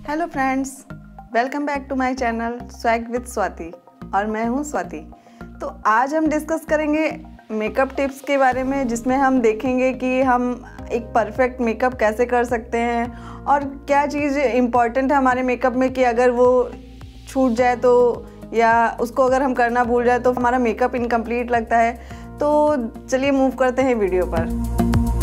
Hello friends, welcome back to my channel swag with Swati और मैं हूं स्वाति। तो आज हम डिस्कस करेंगे मेकअप टिप्स के बारे में, जिसमें हम देखेंगे कि हम एक परफेक्ट मेकअप कैसे कर सकते हैं और क्या चीज़ इम्पॉर्टेंट है हमारे मेकअप में कि अगर वो छूट जाए तो या उसको अगर हम करना भूल जाए तो हमारा मेकअप इनकम्प्लीट लगता है। तो चलिए मूव करते हैं वीडियो पर।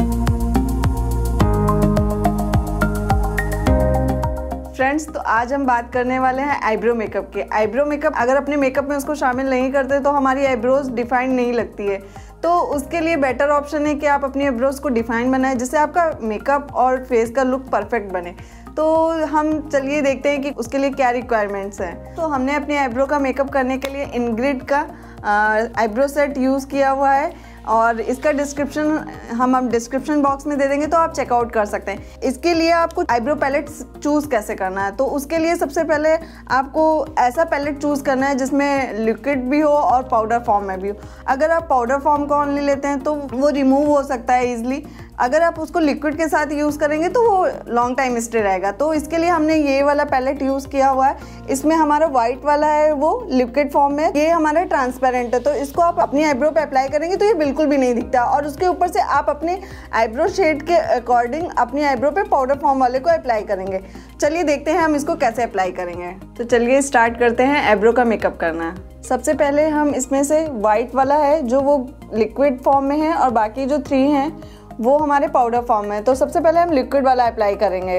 फ्रेंड्स, तो आज हम बात करने वाले हैं आईब्रो मेकअप के। आईब्रो मेकअप अगर अपने मेकअप में उसको शामिल नहीं करते तो हमारी आईब्रोज डिफाइन नहीं लगती है। तो उसके लिए बेटर ऑप्शन है कि आप अपनी आईब्रोज को डिफाइन बनाएं, जिससे आपका मेकअप और फेस का लुक परफेक्ट बने। तो हम चलिए देखते हैं कि उसके लिए क्या रिक्वायरमेंट्स हैं। तो हमने अपनी आईब्रो का मेकअप करने के लिए इनग्रिड का आईब्रो सेट यूज़ किया हुआ है और इसका डिस्क्रिप्शन हम डिस्क्रिप्शन बॉक्स में दे देंगे, तो आप चेकआउट कर सकते हैं। इसके लिए आपको आईब्रो पैलेट चूज़ कैसे करना है, तो उसके लिए सबसे पहले आपको ऐसा पैलेट चूज़ करना है जिसमें लिक्विड भी हो और पाउडर फॉर्म में भी हो। अगर आप पाउडर फॉर्म का ओनली लेते हैं तो वो रिमूव हो सकता है ईजिली। अगर आप उसको लिक्विड के साथ यूज़ करेंगे तो वो लॉन्ग टाइम स्टे रहेगा। तो इसके लिए हमने ये वाला पैलेट यूज़ किया हुआ है। इसमें हमारा वाइट वाला है वो लिक्विड फॉर्म में, ये हमारा ट्रांसपेरेंट है। तो इसको आप अपनी आईब्रो पे अप्लाई करेंगे तो ये बिल्कुल भी नहीं दिखता और उसके ऊपर से आप अपने आईब्रो शेड के अकॉर्डिंग अपनी आईब्रो पे पाउडर फॉर्म वाले को अप्लाई करेंगे। चलिए देखते हैं हम इसको कैसे अप्लाई करेंगे। तो चलिए स्टार्ट करते हैं आईब्रो का मेकअप करना। सबसे पहले हम इसमें से वाइट वाला है जो वो लिक्विड फॉर्म में है और बाकी जो 3 हैं वो हमारे पाउडर फॉर्म में है। तो सबसे पहले हम लिक्विड वाला अप्लाई करेंगे।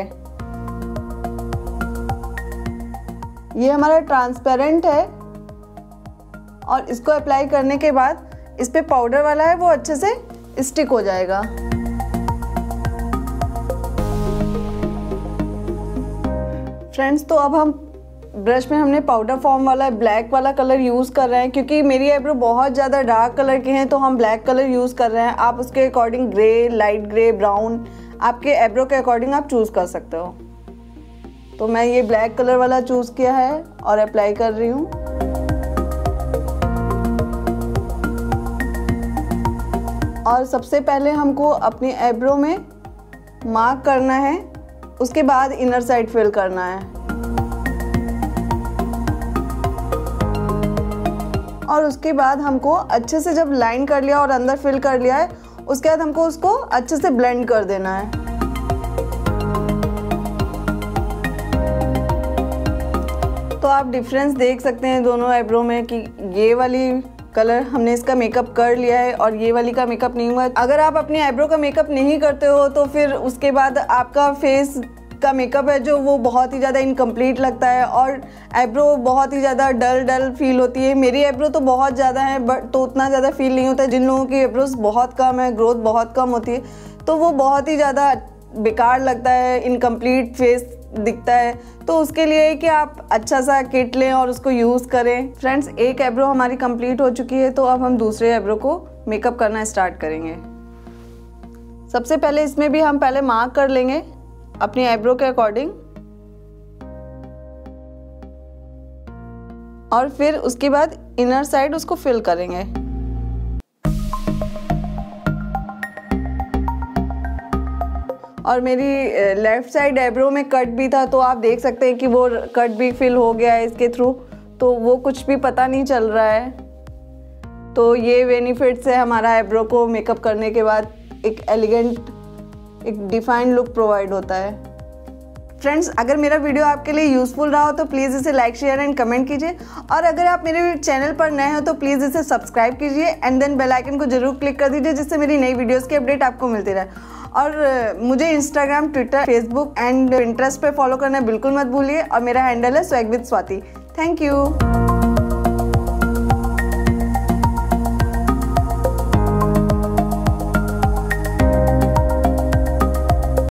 ये हमारा ट्रांसपेरेंट है और इसको अप्लाई करने के बाद इस पे पाउडर वाला है वो अच्छे से स्टिक हो जाएगा। फ्रेंड्स, तो अब हम ब्रश में हमने पाउडर फॉर्म वाला ब्लैक वाला कलर यूज़ कर रहे हैं, क्योंकि मेरी आईब्रो बहुत ज़्यादा डार्क कलर के हैं तो हम ब्लैक कलर यूज़ कर रहे हैं। आप उसके according grey, light grey, brown आपके आईब्रो के अकॉर्डिंग आप चूज़ कर सकते हो। तो मैं ये ब्लैक कलर वाला चूज़ किया है और अप्लाई कर रही हूँ। और सबसे पहले हमको अपनी आईब्रो में मार्क करना है, उसके बाद इनर साइड फिल करना है और उसके बाद हमको अच्छे से जब लाइन कर लिया और अंदर फिल कर लिया है, उसके बाद हमको उसको अच्छे से ब्लेंड कर देना है। तो आप डिफरेंस देख सकते हैं दोनों आईब्रो में कि ये वाली कलर हमने इसका मेकअप कर लिया है और ये वाली का मेकअप नहीं हुआ। अगर आप अपनी आईब्रो का मेकअप नहीं करते हो तो फिर उसके बाद आपका फेस का मेकअप है जो वो बहुत ही ज़्यादा इनकम्प्लीट लगता है और आईब्रो बहुत ही ज़्यादा डल फील होती है। मेरी आईब्रो तो बहुत ज़्यादा है बट तो उतना ज़्यादा फील नहीं होता है। जिन लोगों की आईब्रोज बहुत कम है, ग्रोथ बहुत कम होती है, तो वो बहुत ही ज़्यादा बेकार लगता है, इनकम्प्लीट फेस दिखता है। तो उसके लिए है कि आप अच्छा सा किट लें और उसको यूज़ करें। फ्रेंड्स, एक आईब्रो हमारी कंप्लीट हो चुकी है, तो अब हम दूसरे आईब्रो को मेकअप करना स्टार्ट करेंगे। सबसे पहले इसमें भी हम पहले मार्क कर लेंगे अपनी आईब्रो के अकॉर्डिंग और फिर उसके बाद इनर साइड उसको फिल करेंगे। और मेरी लेफ्ट साइड आईब्रो में कट भी था, तो आप देख सकते हैं कि वो कट भी फिल हो गया है इसके थ्रू, तो वो कुछ भी पता नहीं चल रहा है। तो ये बेनिफिट्स है हमारा आईब्रो को मेकअप करने के बाद एक एलिगेंट, एक डिफाइंड लुक प्रोवाइड होता है। फ्रेंड्स, अगर मेरा वीडियो आपके लिए यूज़फुल रहा हो तो प्लीज़ इसे लाइक, शेयर एंड कमेंट कीजिए और अगर आप मेरे चैनल पर नए हो तो प्लीज़ इसे सब्सक्राइब कीजिए एंड देन बेल आइकन को जरूर क्लिक कर दीजिए, जिससे मेरी नई वीडियोस की अपडेट आपको मिलती रहे। और मुझे Instagram, Twitter, Facebook and Pinterest पे फॉलो करना बिल्कुल मत भूलिए और मेरा हैंडल है SwagWithSwati। Thank you.